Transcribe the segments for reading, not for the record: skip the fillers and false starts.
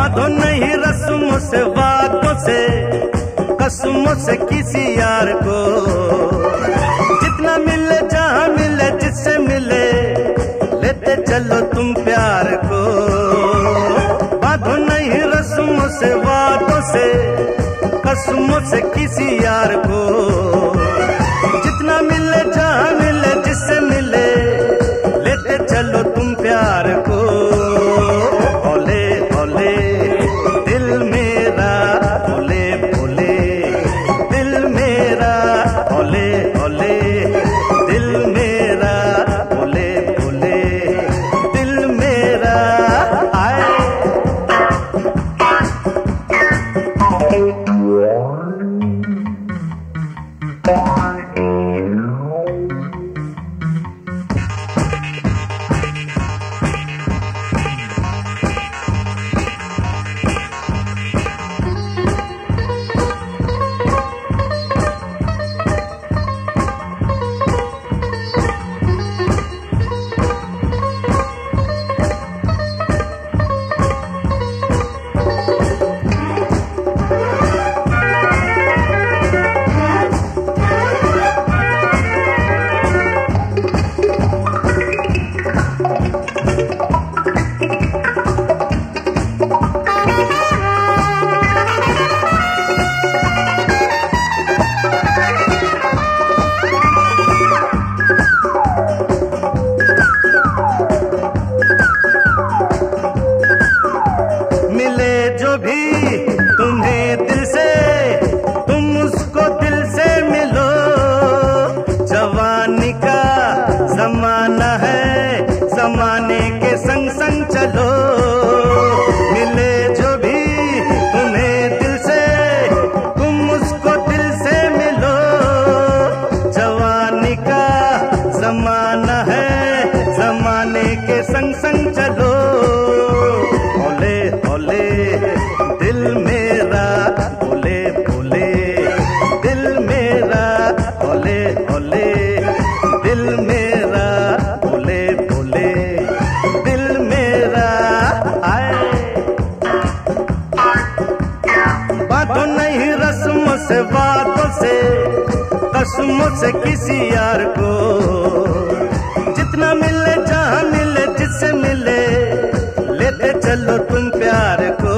बांधो नहीं रस्मों से, बातों से, कसमों से किसी यार को। जितना मिले जहाँ मिले जिससे मिले, लेते चलो तुम प्यार को। बांधो नहीं रस्मों से, बातों से, कसमों से किसी यार को। जितना मिले जहाँ मिले जिससे मिले, लेते चलो तुम प्यार को। ओले ओले दिल मेरा, ओले ओले दिल मेरा, ओले ओले दिल मेरा, ओले ओले दिल मेरा। आए जो भी तुम्हें दिल से, तुम उसको दिल से मिलो। जवानी का जमाना है, जमाने के संग संग चलो। मिले जो भी तुम्हें दिल से, तुम उसको दिल से मिलो। जवानी का जमाना है, जमाने के संग संग चलो। ओले ओले दिल मेरा, ओले ओले दिल मेरा, ओले ओले दिल मेरा, ओले ओले दिल मेरा। आए बातों नहीं रस्मों से, बातों से, कसमों से किसी यार को। जितना मिले जहाँ मिले जिससे मिले, लेते चलो तुम प्यार को।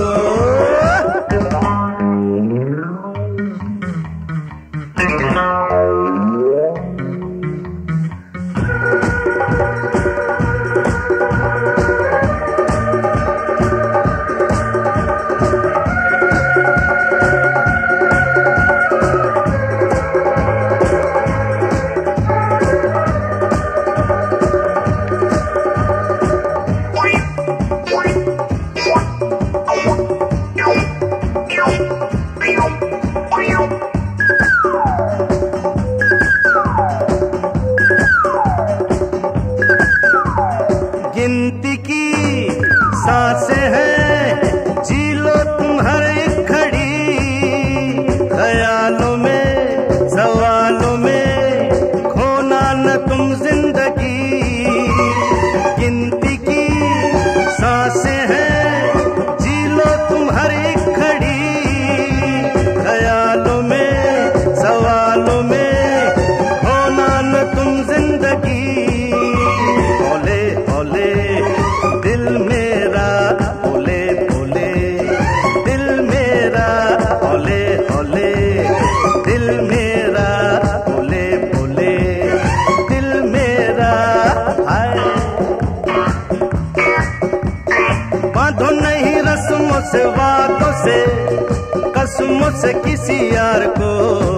गिनती की सांसें हैं, जी लो तुम हर एक घड़ी। ख्यालों में, सवालों में, खोना न तुम जिंदगी। गिनती की सांसें हैं, जी लो तुम हर एक घड़ी। ख्यालों में, सवालों में, खोना न तुम जिंदगी। ओले ओले दिल मेरा, ओले ओले दिल मेरा, ओले ओले दिल मेरा, ओले ओले दिल मेरा। हाय बांधो नहीं रस्मों से, बातों से, कसमों से किसी यार को।